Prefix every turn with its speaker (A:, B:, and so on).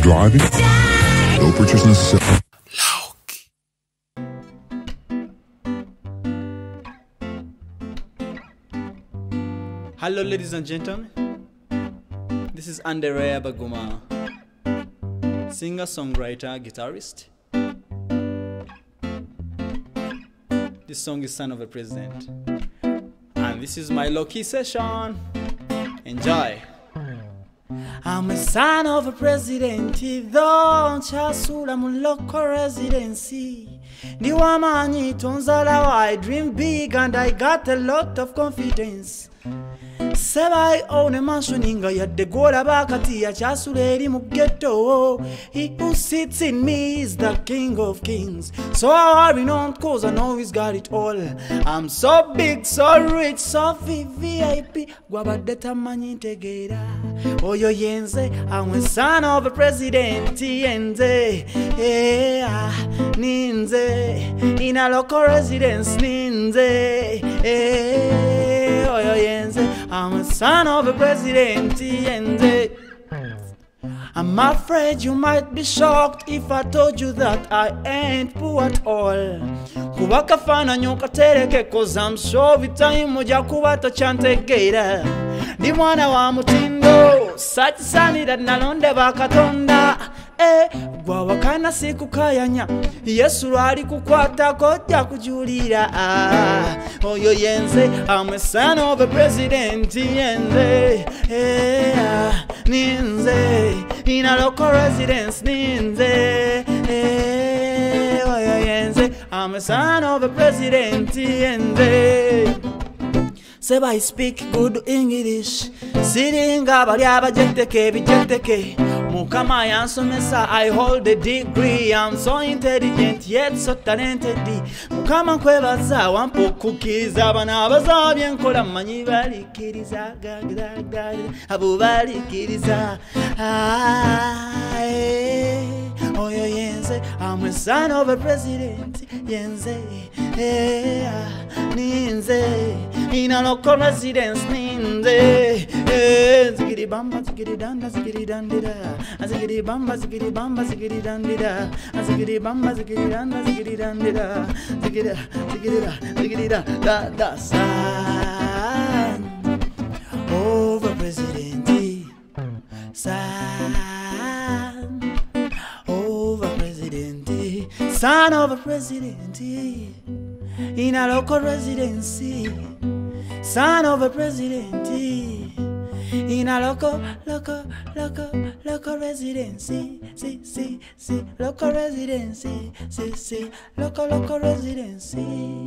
A: driving? No purchase necessary.
B: LoKey.
C: Hello ladies and gentlemen, this is Andereya Baguma, singer, songwriter, guitarist. This song is Son of a President, and this is my LoKey session. Enjoy. I'm a son of a president, though chasula mu local residency. Ndiwamanyi tonzala, I dream big and I got a lot of confidence. Seba own a mansion inga yadde gola bakati ya chasula eri mu ghetto. He who sits in me is the King of Kings. So I worry not, cause I know he's got it all. I'm so big, so rich, so VIP. Gwabadeta manyi ntegera. Oyo yenze, I'm a son of a president. Yenze, ninze, in a local residence. Ninze, oyo yenze, I'm a son of a president. Yenze. I'm afraid you might be shocked if I told you that I ain't poor at all. Kubaka fana nyoka tereke, cause I'm sure vitai moja kubato chantegera. Ndi mwana wa mutindo, sati sani that nalonde bakatonda. Gwa wakana siku kayanya, Yesu lwali kukwata koja kujulira. Oyo yenze, I'm a son of a president. Yenze, ninze, in a local residence. Ninze, oyo yenze, I'm a son of a president. Yenze. Seba I speak good English. Siringa bali abajeteke bijeteke. Mukama yansomesa, I hold a degree. I'm so intelligent yet so talented. Mukama nkwebaza wampokukiriza abana abazabye nkola manyi balikiriza abo balikiriza. Oyo yenze, I'm a son of a president. Yenze, ninze, in a local residence. Ninze, zigiri bamba, zigiri danda, zigiri dandida, zigiri bamba, zigiri bamba, zigiri dandida, zigiri bamba, zigiri danda, zigiri dandida, zigiri da da son of a president. Son of a president, son of a president, in a local residency. Son of a president, in a local residency. See, local residency. See, local residency.